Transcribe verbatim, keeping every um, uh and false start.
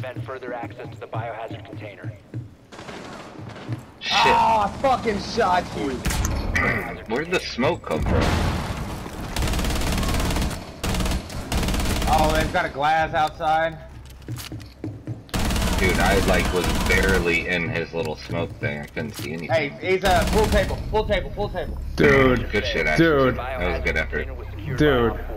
prevent further access to the biohazard container. Shit. Oh, I fucking shot you. Where'd the smoke come from? Oh, they've got a glass outside. Dude, I like was barely in his little smoke thing. I couldn't see anything. Hey, he's a uh, full table, full table, full table. Dude. Good shit, Dude. That was a good effort. Dude.